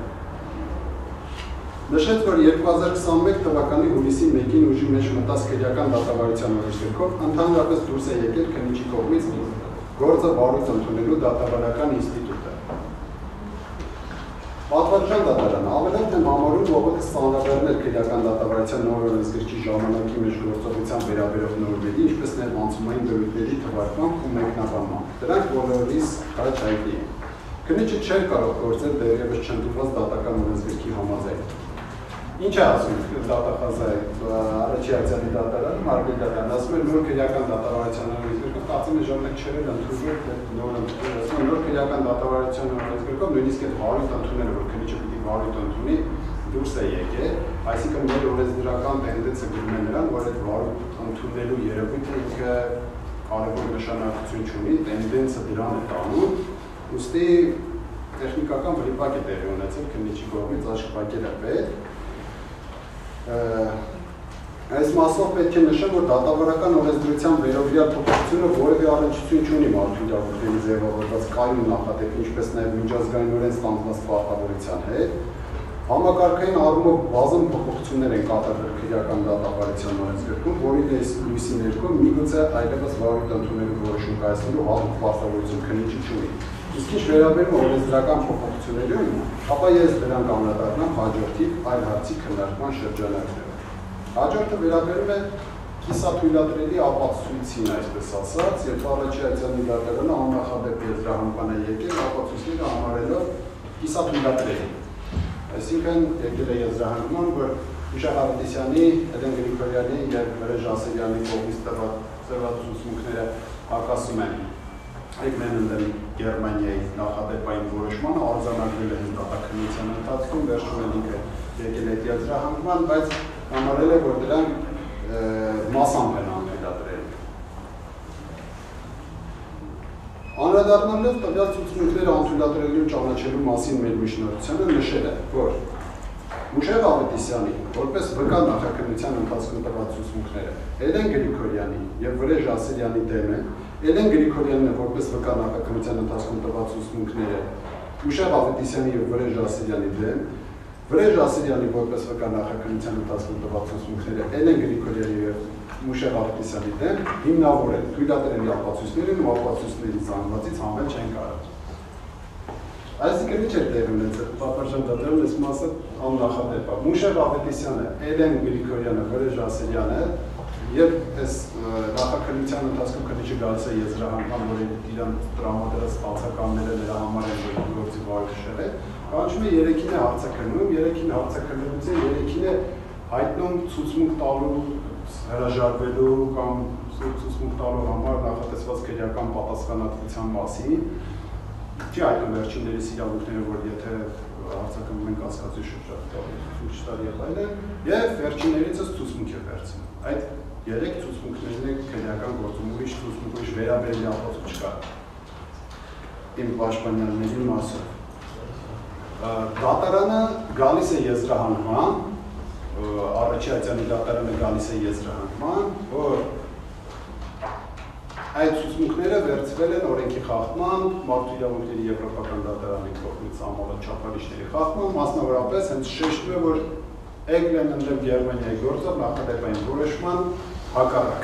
Նշեց, որ երկու հազար քսանմեկ թվականի հուլիսի մեկին ուժի մեջ մտած քրեական դատավարության օրենսգրքով ընդհանրապես դուրս է եկել քննիչի կողմից գործը վարույթ ընդունելու դատավարական ինստիտուտը։ Պատվարժան դատարանը ավելորդ է համարում ողոքը ստանդարտներ քրեական դատավարության նոր օրենսգրքի ժամանակի մեջ գործողության վերաբերող նորմերի, ինչպես նաև անցումային դրույթների թվարկմամբ ու մեկնաբանմամբ։ Դրանք բոլորիս քաջ հայտնի են։ Քննիչը չէր կարող գործել դեռևս չընդունված դատական օրենսգրքի համաձայն։ Ինչ է ասում դատախազը առաջի արձանի դատարանը, Մարգարիտ դատարանը, ասում է նոր քրեական դատավարության օրենսգրքով, կարծում է ժամանակ չէր ընդունվել նոր ընդունել, նոր քրեական դատավարության օրենսգրքով նույնիսկ այդ վարույթ ընդունելը, որ քննիչը պիտի վարույթ ընդունի, դուրս է եկել, այսինքն մեր օրենսդրական տենդենսը գնում է նրան, որ այդ վարույթ ընդունելու երևույթը ինքը կարևոր նշանակություն չունի, տենդենսը դրան է տանում, ուստի տեխնիկական վրիպակ է տեղի ունեցել քննիչի կողմից աշխատել է պետք։ Այս մասով պետք է նշեմ, որ դատավարական օրենսդրության վերաբերյալ փոփոխությունը որևէ առնչություն չունի մարդու իրավունքների ձևավորված կայուն նախադեպ, ինչպես նաև միջազգայինորեն ստանձնված պարտավորության հետ։ Համակարգային առումով բազում փոփոխություններ են կատարվել քրեական դատավարության օրենսգրքում, որի լույսի ներքո միգուցե այլևս վարույթ ընդունելու որոշում կայացնելու հատուկ պարտավորություն քննիչը չունի։ Իսկ ինչ վերաբերում է օրենսդրական փոփոխություններին, ապա ես դրանք անդրադառնամ հաջորդի այլ հարցի քննարկման շրջանակներում։ Հաջորդը վերաբերում է կիսաթույլատրելի ապացույցին, այսպես ասած, երբ առաջի արձանի դատարանը աննախադեպ եզրահանգման է եկել ապացույցները համարելով կիսաթույլատրելի։ Այսինքն եկել է եզրահանգման, որ Մուշեղ Ավետիսյանի, Էլեն Գրիգորյանի և Վրեժ Ասելյանի կողմից տրված ուսմունքները հակասում են Էգմեննդեն Գերմանիայի նախադեպային որոշմանը, արձանագրել է դատաքննության ընթացքում, վերջում էլ ինքը եկել է եզրահանգման, բայց համարել է, որ դրանք մասամբ են անթույլատրել։ Անդրադառնալով տվյալ ցուցմունքները անթույլատրելու ճանաչելու մասին մեր միջնորդությանը նշել է, որ Մուշեղ Ավետիսյանի, որպես վկա նախաքննության ընթացքում տված ցուցմունքները Էլեն Գրիգորյանի և Վրեժ Ասելյանի դեմ են, Էլեն Գրիգորյանն որպես վկա նախաքննության ընթացքում տված ցուցմունքները Մուշեղ Ավետիսյանի և Վրեժ Ասելյանի դեմ, Վրեժ Ասելյանի որպես վկա նախաքննության ընթացքում տված ցուցմունքները Էլեն Գրիգորյանի և Մուշեղ Ավետիսյանի դեմ հիմնավոր են թույլատրելի ապացույցներին ու ապացույցների զանգվածից հանվել չեն կարող։ Այսինքն ինչ է տեղի ունեցել, պատվարժան դատարանը այս մասը աննախադեպ է։ Մուշեղ Ավետիսյանը, Էլեն Գրիգորյանը, Վրեժ Ասելյանը և այս նախաքննության ընթացքում քննիչը գալիս է եզրահանգման, որ իրան տրամադրած բացականները նրա համար են գործի վարույթ շեղել, կանչում է երեքին է հարցաքննում, երեքին հարցաքննելուց է երեքին է հայտնում ցուցմունք տալու, հրաժարվելու կամ ցուցմունք տալու համար նախատեսված քրեական պատասխանատվության մասին, չի հայտնում վերջիններիս իրավունքները, որ եթե հարցակում մենք հասկացի շրջապատի տարի եւ այլն, եւ վերջիններիցս ցուցմունք է վերցնում։ Այդ երեք ցուցմունքներն են քրեական գործում, ուրիշ ցուցմունք, ուրիշ վերաբերյալ ապացույց չկա։ Իմ պաշտպանյանների մասով։ Դատարանը գալիս է եզրահանգման, Առաքելյանի դատարանը գալիս է եզրահանգման, որ այդ ցուցմունքները վերցվել են օրենքի խախտման, մարդու իրավունքների եվրոպական դատարանի կողմից ամալը չափանիշների խախտման, մասնավորապես հենց շեշտում է, որ Էգլեն ընդդեմ Գերմանիայի գործով նախադեպային որոշման հակառակ։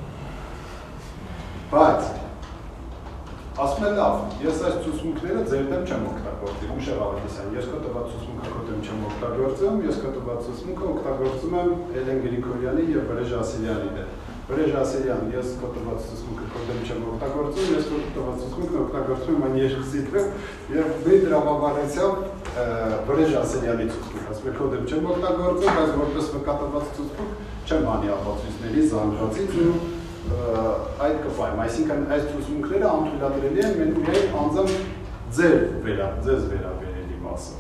Բայց ասում է լավ, ես այս ցուցմունքները ձեր դեմ չեմ օգտագործի, Մուշեղ Ավետիսյան, ես քո տված ցուցմունքը քո դեմ չեմ օգտագործում, ես քո տված ցուցմունքը օգտագործում եմ Էլեն Գրիգորյանի եւ Վրեժ Ասելյանի դեմ։ Վրեժ Ասելյան, ես քո տված ցուցմունքը քո դեմ չեմ օգտագործում, ես քո տված ցուցմունքը օգտագործում եմ այն երկուսի դեմ եւ մի դրամաբանությամբ Վրեժ Ասելյանի ցուցմունքը, ասում է քո դեմ չեմ օգտագործում, բայց որպես վկայված ցուցմունք չեմ անի ապացույցների զանգվածից ու այդ կպայմ, այսինքն այս ցուցմունքները անթույլատրելի են միայն անձամբ ձեր վերա, ձեզ վերաբերելի մասը։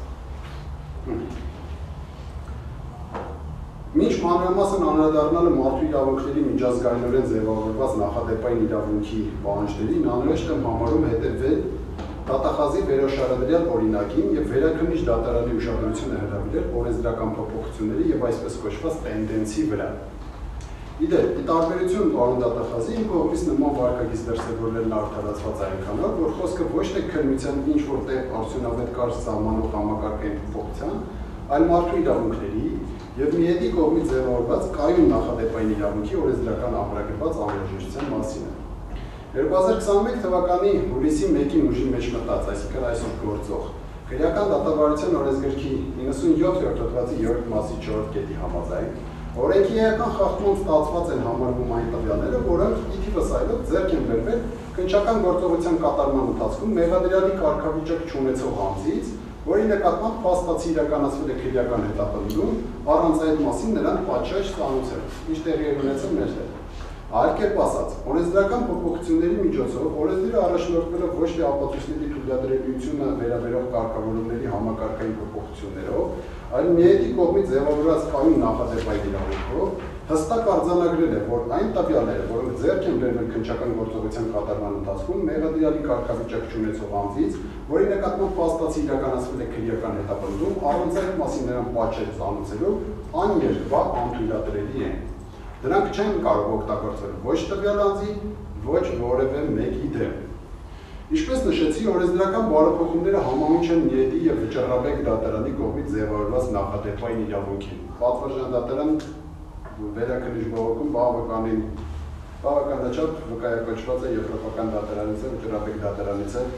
Մինչ մանրամասն անդրադառնալը մարդու իրավունքների միջազգայինորեն ձևավորված նախադեպային իրավունքի պահանջներին անհրաժեշտ եմ համարում հետևել դատախազի վերոշարադրյալ օրինակին եւ վերաքննիչ դատարանի ուշադրությունը հրավիրել օրենսդրական փոփոխությունների եւ այսպես կոչված տենդենսի վրա։ Իդեպ, ի տարբերություն պարոն դատախազի, իմ կողմից նման վարքագիծ դրսևորելն արդարացված այնքանով, որ խոսքը ոչ թե քննության ինչ-որ տեղ արդյունավետ կարճ սահմանող համակարգային փոփոխության, այլ մարդու իրավունքների եւ միեդի կողմից ձևավորված կայուն նախադեպային իրավունքի օրենսդրական ամրագրված անհրաժեշտության մասին է։ երկու հազար քսաներեք թվականի հուլիսի մեկին ուժի մեջ մտած, այսինքն այսօր գործող քրեական դատավարության օրենսգրքի իննսունյոթերորդ հոդվածի երրորդ մասի չորրորդ կետի համաձայն օրենքի էական խախտման ստացված են համարվում այն տվյալները, որոնք ի թիվս այլոց ձեռք են բերվել քննչական գործողության կատարման ընթացքում մեղադրյալի կարգավիճակ չունեցող անձից, որի նկատմամբ փաստացի իրականացվել է քրեական հետապնդում, առանց այդ մասին նրան պատժայժ ստանուցել, ինչ տեղի է ունեցել մեր հետ։ Այլ կերպ ասած, օրենսդրական փոփոխությունների միջոցով օրենսդիրը առաջնորդվել է ոչ թե ապացույցների թույլատրելիությունը վերաբերող կարգավորումների համակարգային փոփոխություններով, այլ միեդի կողմից ձևավորված կայուն նախադեպային իրավունքով հստակ արձանագրել է, որ այն տվյալները, որոնք ձեռք են բերվել քննչական գործողության կատարման ընթացքում մեղադրյալի կարգավիճակ չունեցող անձից, որի նկատմամբ փաստացի իրականացվել է քրեական հետապնդում, առանց այդ մասին նրան պատժել ստանուցելու աներկբա անթույլատրելի են։ Դրանք չեն կարող օգտագործվել ոչ տվյալ անձի, ոչ որևէ մեկի դեմ։ Ինչպես նշեցի, օրենսդրական բարեփոխումները համահունչ են միեդի եւ վճռաբեկ դատարանի կողմից ձևավորված նախադեպային իրավունքին։ Պատվարժան դատարան վերաքննիչ բողոքում բավականին բավականաչափ վկայակոչված է եվրոպական դատարանից եւ վճռաբեկ դատարանից է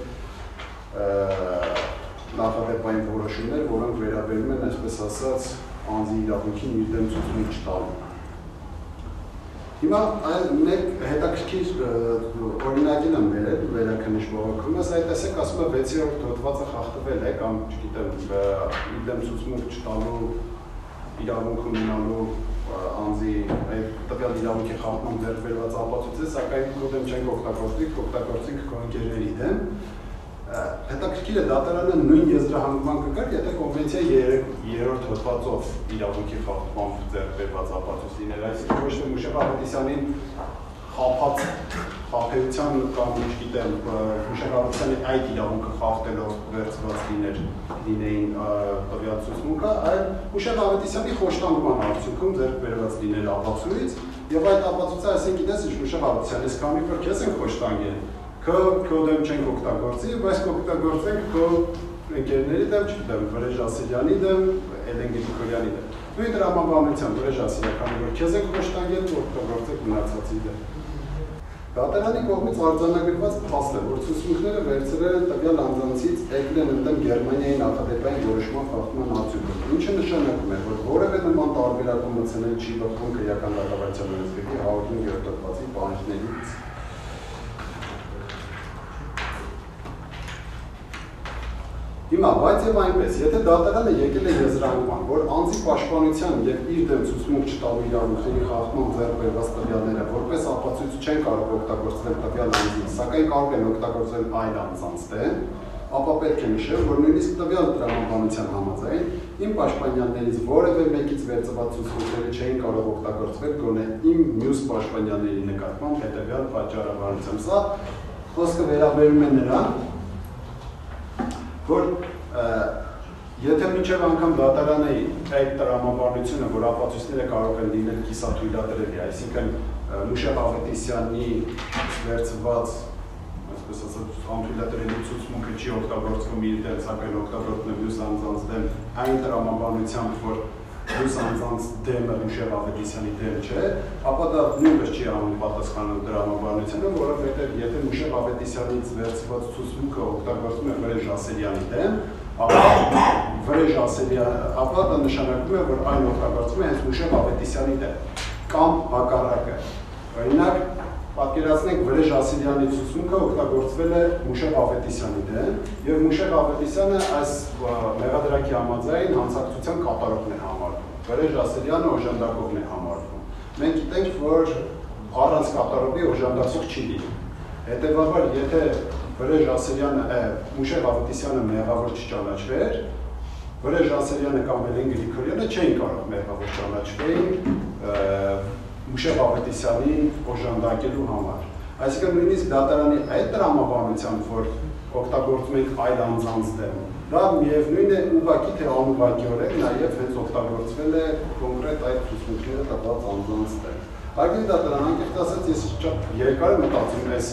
նախադեպային որոշումներ, որոնք վերաբերում են, այսպես ասած, անձի իրավունքին իր դեմ ցուցմունք չտալու։ Հիմա մեկ հետաքրքիր օրինակին եմ բերել վերաքննիչ բողոքում, այս տեսեք ասում է վեցերորդ հոդվածը խախտվել է կամ չգիտեմ իր դեմ ցուցմունք չտալու իրավունք ունենալու անձի այդ տվյալ իրավունքի խախտման ձեռք բերված ապացույց է, սակայն քո դեմ չենք օգտագործի, օգտագործենք քո ընկերների դեմ։ Հետաքրքիր է դատարանը նույն եզրահանգման կգար, եթե կոնվենցիայի երրորդ հոդվածով իրավունքի խախտմամբ ձեռք բերված ապացույց լիներ, այսինքն ոչ թե Մուշեղ Ավետիսյանին խաբած խաբեության կամ չգիտեմ Մուշեղ Ավետիսյանի այդ իրավունքը խախտելով վերցված լիներ լինեին տվյալ ցուցմունքը, այլ Մուշեղ Ավետիսյանի խոշտանգման արդյունքում ձեռք բերված լիներ ապացույց եւ այդ ապացույցը ասենք գիտես ինչ Մուշեղ Ավետիսյան, ես քանի որ քեզ ենք խոշտանգել Քո քո դեմ չենք օգտագործի, բայց կօգտագործենք քո ընկերների դեմ, չգիտեմ, Վրեժ Ասելյանի դեմ, Էլեն Գրիգորյանի դեմ։ Նույն դրամաբանությամբ Վրեժ Ասելյան, քանի որ քեզ ենք խոշտանգել, օգտագործեք մնացածի դեմ։ Դատարանի կողմից արձանագրված փաստ է, որ ցուցմունքները վերցրել են տվյալ անձանցից Էգլեն ընդդեմ Գերմանիայի նախադեպային որոշման խախտման արդյունքում, ինչը նշանակում է, որ որևէ նման տարբերակում մտցնել չի բխում քրեական դատավարության օրենսգրքի հարյուր հինգ հոդվածի պահանջներից։ Հիմա, բայց եւ այնպես, եթե դատարանը եկել է եզրանկման, որ անձի պաշտպանության եւ իր դեմ ցուցմունք չտալու իրավունքների խախտման ձեռք բերված տվյալները որպես ապացույց չեն կարող օգտագործվել տվյալ անձի, սակայն կարող են օգտագործվել այլ անձանց դեմ, ապա պետք է նշել, որ նույնիսկ տվյալ տրամաբանության համաձայն իմ պաշտպանյաններից որևէ մեկից վերծված ցուցմունքները չէին կարող օգտագործվել գոնե իմ մյուս պաշտպանյանների նկատմամբ հետեւյալ պատճառաբանությամբ։ Սա խոսքը վերաբերում է նրան, որ եթե մինչև անգամ դատարանը այդ տրամաբանությունը, որ ապացույցները կարող են լինել կիսաթույլատրելի, այսինքն Մուշեղ Ավետիսյանի վերցված այսպես ասած անթույլատրելի ցուցմունքը չի օգտագործվում իր դեմ, սակայն օգտագործվում է մյուս անձանց դեմ, այն տրամաբանությամբ, որ մյուս անձանց դեմը Մուշեղ Ավետիսյանի դեմ չէ, ապա դա նույնպես չի համապատասխանում տրամաբանությանը, որովհետև եթե Մուշեղ Ավետիսյանից վերցված ցուցմունքը օգտագործվում է Վրեժ Ասելյանի դեմ, ապա Վրեժ Ասելյանը, ապա դա նշանակում է, որ այն օգտագործվում է հենց Մուշեղ Ավետիսյանի դեմ, կամ հակառակը։ Օրինակ, պատկերացնենք Վրեժ Ասելյանի ցուցմունքը օգտագործվել է Մուշեղ Ավետիսյանի դեմ, եւ Մուշեղ Ավետիսյանը այս մեղադրանքի համաձայն հանցակցության կատարողն է համարվում։ Վրեժ Ասելյանը օժանդակողն է համարվում։ Մենք գիտենք, որ առանց կատարողի օժանդակող չի լինի։ Հետևաբար, եթե Վրեժ Ասելյանը, Մուշեղ Ավետիսյանը մեղավոր չճանաչվեր, Վրեժ Ասելյանը կամ Էլեն Գրիգորյանը չէին կարող մեղավոր ճանաչվեին Մուշեղ Ավետիսյանին օժանդակելու համար։ Այսինքն նույնիսկ դատարանի այդ տրամաբանությամբ, որ օգտագործում ենք այլ անձանց դեմ, դա միևնույն է ուղղակի թե անուղղակիորեն նաև հենց օգտագործվել է կոնկրետ այդ ցուցմունքները տված անձանց դեմ։ Հարգելի դատարան, անկեղծ ասած, ես շատ երկար եմ մտածում այս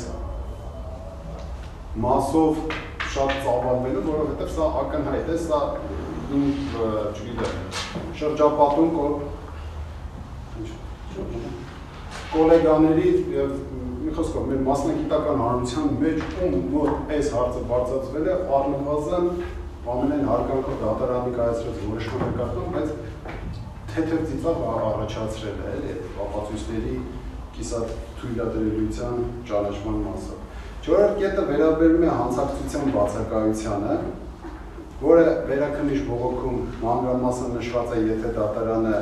մասով շատ ծավալվելու, որովհետև սա ակնհայտ է, սա իմ, չգիտեմ, շրջապատում կոլեգաների եւ մի խոսքով մեր մասնագիտական հանրության մեջ ում մոտ այս հարցը բարձրացվել է, առնվազն ամենայն հարգանքով դատարանի կայացրած որոշման նկատմամբ, բայց թեթև ծիծաղ առաջացրել է էլի ապացույցների կիսաթույլատրելիության ճանաչման մասով։ Չորրորդ կետը վերաբերում է հանցակցության բացակայությանը, որը վերաքննիչ բողոքում մանրամասն նշված է, եթե դատարանը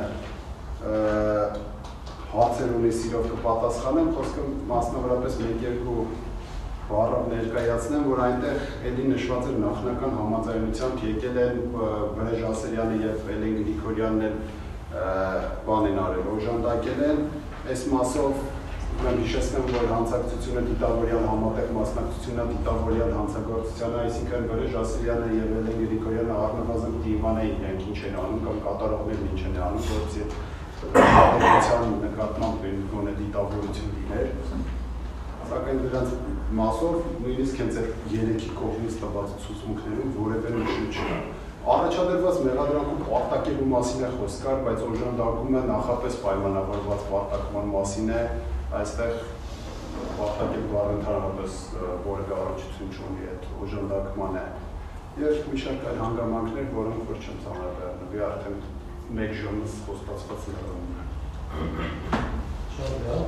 հարցեր ունի սիրով կպատասխանեմ, խոսքը մասնավորապես մեկ-երկու բառով ներկայացնեմ, որ այնտեղ էլի նշված էր նախնական համաձայնությամբ եկել են Վրեժ Ասելյանը եւ Էլեն Գրիգորյանն էլ բան են արել, օժանդակել են, այս մասով mən հիշեցնեմ, որ հանցակցությունը դիտավորյալ համատեղ մասնակցությունը դիտավորյալ հանցագործությանը, այսինքն Վրեժ Ասելյանը եւ Էլեն Գրիգորյանը առնվազն դիվանային իրենք ինչ են անում կամ կատարողներն ինչ են անում, որովհետեւ պատերության նկատմամբ գոնե դիտավորություն լիներ, սակայն դրանց մասով նույնիսկ հենց այդ երեքի կողմից տված ցուցմունքներում որևէ նշում չկա։ Առաջադրված մեղադրանքում պարտակելու մասին է խոսք կար, բայց օժանդակումը նախապես պայմանավորված պարտակման մասին է, այստեղ պարտակել բառը ընդհանրապես որևէ առնչություն չունի այդ օժանդակմանը։ Եվ մի շարք այլ հանգամանքներ, որոնք որ չեմ ծանրաբեռնվի արդեն մեկ ժամից խոստացված ներառում է։ Շատ լավ։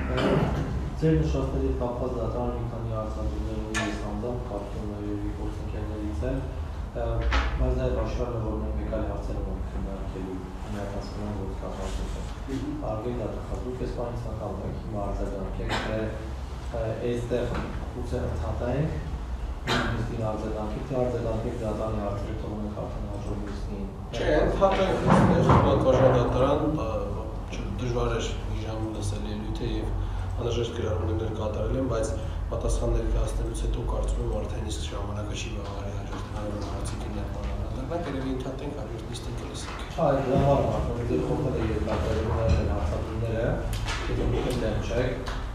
Ձեր նշածների կապված դատարանը մի քանի հարցադրումներ ունի ես անձամբ, կարծում եմ երևի գործընկերներից է, բայց նաև աշխարհը որ մենք մեկ այլ հարցեր ունենք քննարկելու միացման գործընկերություն։ Արգել դատախազ, դուք այս բանից անգամ եք հիմա արձագանքեք, թե այստեղ ուզե ընդհատենք նիստին արձագանքեք, թե արձագանքեք դատարանի հարցերը թողնենք արդեն հաջորդ նիստին։ Չէ, ընդհատենք այստեղ բանկարժանդատարան դժվար էր մի ժամ լսել ելույթը եւ անհրաժեշտ գրառումներ կատարել են, բայց պատասխաններ կհասնելուց հետո կարծում եմ արդեն իսկ ժամանակը չի բավարարի հաջորդ հարցի քննարկման առանձնանալ, երևի ընդհատենք հաջորդ նիստին կլսենք։ Չէ, դա հարմար է, դեռ խոսել է երկարություններ են հարցադրումները, եթե դուք դեմ չեք։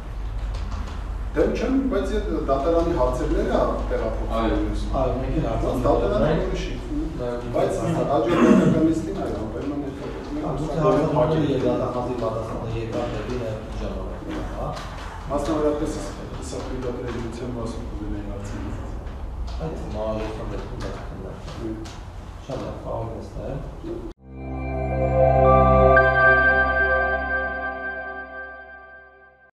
Դեմ չեմ, բայց դատարանի հարցերները տեղափոխվում։ Այո, մենք էլ հարցադրում դատարանը որոշի։ Բայց հաջորդ դատարանիստին այո, ուրեմն հարցադրումները եւ դատախազի պատասխանը երկար դեպի ժամանակ, հա։ Մասնավորապես սա դատարանության մասով կունենայի հարցեր։ Այդ մահացան դեպքում դա կնա։ Շատ լավ, կարող է ստել։